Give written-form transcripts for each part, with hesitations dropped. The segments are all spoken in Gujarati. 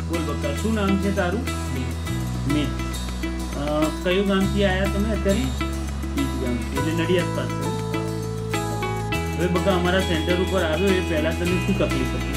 बोल बका શું નામ છે તારું? મેં કયું ગામથી આયા તમે અત્યારે? ઈજ ગામથી એટલે નડિયાદ પાસે. હવે બકા અમારા સેન્ટર ઉપર આવ્યો એ પહેલા તને શું તકલીફ હતી?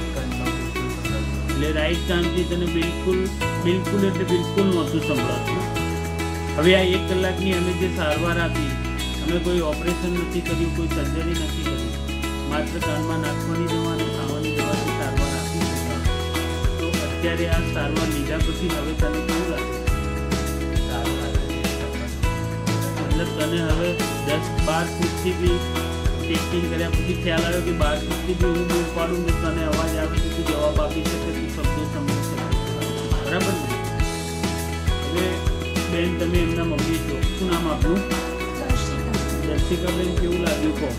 એટલે રાઈટ કામથી તને બિલકુલ એટલે બિલકુલ નહોતું સંભળાતું. હવે આ 1 કલાકની અમે જે સારવાર આપી, અમે કોઈ ઓપરેશન નથી કર્યું, કોઈ સર્જરી નથી કરી, માત્ર કાનમાં નાખવાની દવા અને ખાવાની દવાથી સારવાર આપી. તો અત્યારે આ સારવાર લીધા પછી હવે તને કેવું લાગે? મતલબ તને હવે 10-12 ફૂટથી બી ટેસ્ટિંગ કર્યા પછી ખ્યાલ આવ્યો કે 12 ફૂટથી બી હું બૂમ પાડું તો તને અવાજ આવે તો તું જવાબ આપી શકે, તું શબ્દો સમજી શકે, બરાબર ને? હવે બેન તમે એમના મમ્મી છો, શું નામ આપણું? દર્શિકાબેન, કેવું લાગ્યું કહો?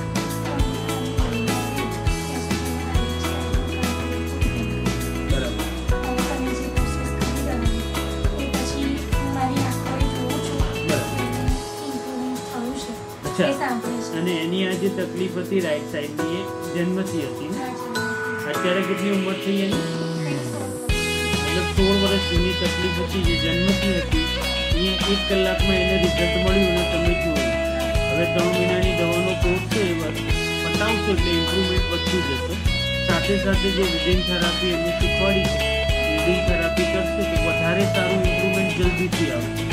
અને એની આ જે તકલીફ હતી રાઈટ સાઈડની એ જન્મથી હતી. અત્યારે કેટલી ઉંમર થઈ એની? મતલબ 16 વર્ષ જૂની તકલીફ હતી જે જન્મથી હતી. અહીંયા 1 કલાકમાં એને રિઝલ્ટ મળ્યું અને તમે જુઓ હવે 3 મહિનાની દવાનો કોર્સ છે એ પતાવશો એટલે ઇમ્પ્રુવમેન્ટ વધતું જશે. સાથે સાથે જે વિડિંગ થેરાપી એમને શીખવાડી છે, વિડિંગ થેરાપી કરશે તો વધારે સારું ઇમ્પ્રુવમેન્ટ જલ્દીથી આવશે.